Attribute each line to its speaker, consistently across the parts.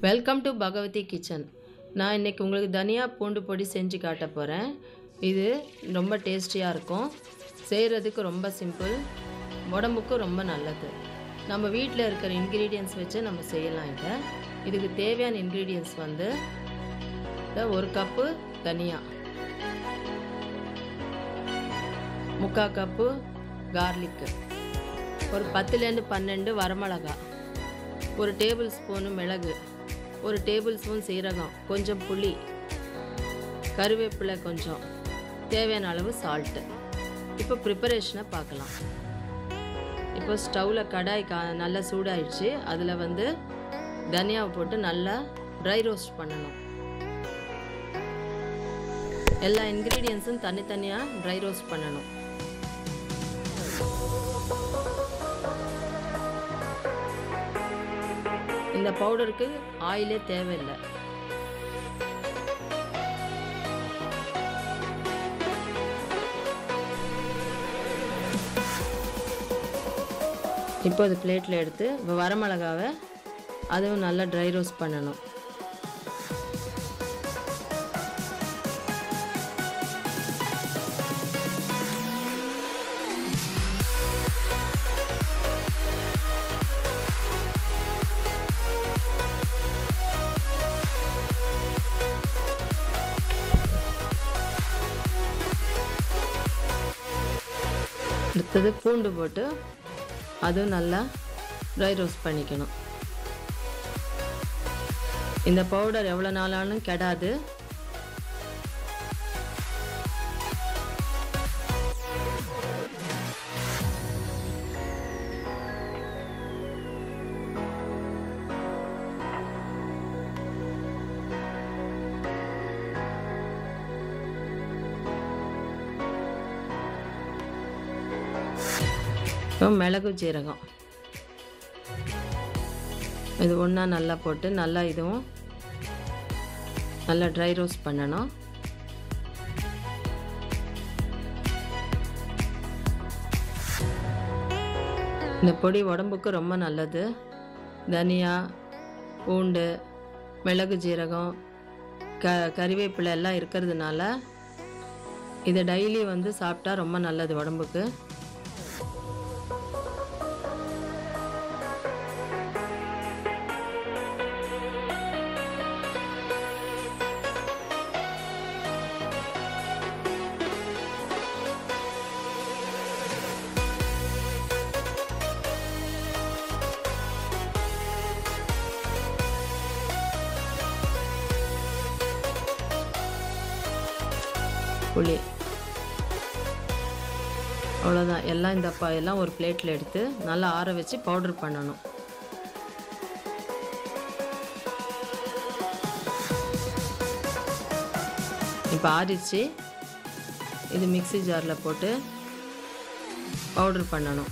Speaker 1: Welcome to Bhagavathi kitchen. நான் இன்றைக்கி உங்களுக்கு தனியா பூண்டு பொடி செஞ்சு காட்ட போகிறேன். இது ரொம்ப டேஸ்டியாக இருக்கும். செய்கிறதுக்கு ரொம்ப சிம்பிள், உடம்புக்கும் ரொம்ப நல்லது. நம்ம வீட்டில் இருக்கிற இன்க்ரீடியன்ஸ் வச்சு நம்ம செய்யலாம். இதுக்கு தேவையான இன்க்ரீடியன்ஸ் வந்து ஒரு கப்பு தனியா, 3/4 கப்பு கார்லிக்கு, ஒரு 10லேருந்து 12 வரமிளகா, ஒரு டேபிள் ஸ்பூனு மிளகு, ஒரு டேபிள் ஸ்பூன் சீரகம், கொஞ்சம் புளி, கருவேப்பிலை கொஞ்சம், தேவையான அளவு சால்ட்டு. இப்போ ப்ரிப்பரேஷனை பார்க்கலாம். இப்போ ஸ்டவ்வில் கடாய் நல்லா சூடாயிடுச்சு. அதில் வந்து தனியாவை போட்டு நல்லா ட்ரை ரோஸ்ட் பண்ணணும். எல்லா இன்க்ரீடியன்ஸும் தனித்தனியாக ட்ரை ரோஸ்ட் பண்ணணும். இந்த பவுடருக்கு ஆயிலே தேவையில்லை. இப்போ அது பிளேட்டில் எடுத்து வரமிளகாவை அதுவும் நல்லா ட்ரை ரோஸ்ட் பண்ணணும். அடுத்தது பூண்டு போட்டு அதுவும் நல்லா ட்ரை ரோஸ்ட் பண்ணிக்கணும். இந்த பவுடர் எவ்வளோ நாளாலும் கெடாது. மிளகு ஜீரகம் இது ஒன்றா நல்லா போட்டு நல்லா இதுவும் நல்லா ட்ரை ரோஸ்ட் பண்ணணும். இந்த பொடி உடம்புக்கு ரொம்ப நல்லது. தனியா, பூண்டு, மிளகு ஜீரகம், கறிவேப்பிலை எல்லாம் இருக்கிறதுனால இதை டெய்லி வந்து சாப்பிட்டா ரொம்ப நல்லது உடம்புக்கு. புளி அவ்வளோதான். எல்லாம் இந்த எல்லாம் ஒரு பிளேட்டில் எடுத்து நல்லா ஆற வச்சு பவுடர் பண்ணணும். இப்போ ஆறிச்சு. இது மிக்ஸி ஜாரில் போட்டு பவுடர் பண்ணணும்.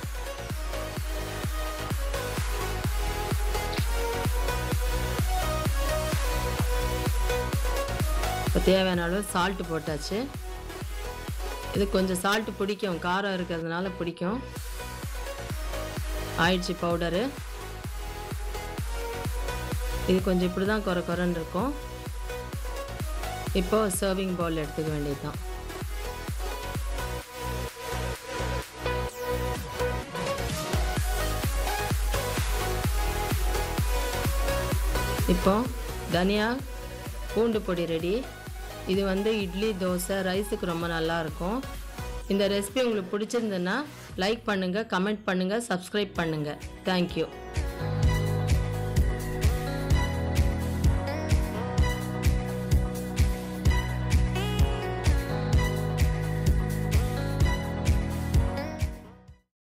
Speaker 1: இப்போ தேவையான அளவு சால்ட்டு போட்டாச்சு. இது கொஞ்சம் சால்ட்டு பிடிக்கும், காரம் இருக்கிறதுனால பிடிக்கும். ஆயிடுச்சு பவுடரு. இது கொஞ்சம் இப்படி தான் குறைன்னு இருக்கும். இப்போ சர்விங் பவுல் எடுத்துக்க வேண்டியது தான். இப்போ தனியா பூண்டு பொடி ரெடி. இது வந்து இட்லி, தோசை, ரைஸுக்கு ரொம்ப நல்லாயிருக்கும். இந்த ரெசிபி உங்களுக்கு பிடிச்சிருந்ததுன்னா லைக் பண்ணுங்கள், கமெண்ட் பண்ணுங்கள், சப்ஸ்கிரைப் பண்ணுங்கள். தேங்க்யூ.